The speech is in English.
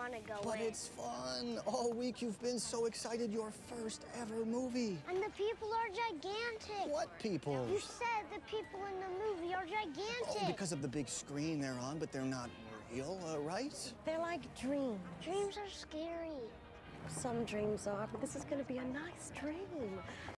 want to go But in. it's fun. All week you've been so excited. Your first ever movie. And the people are gigantic. What people? You said the people in the movie are gigantic. Oh, because of the big screen they're on, but they're not real, right? They're like dreams. Dreams are scary. Some dreams are, but this is going to be a nice dream.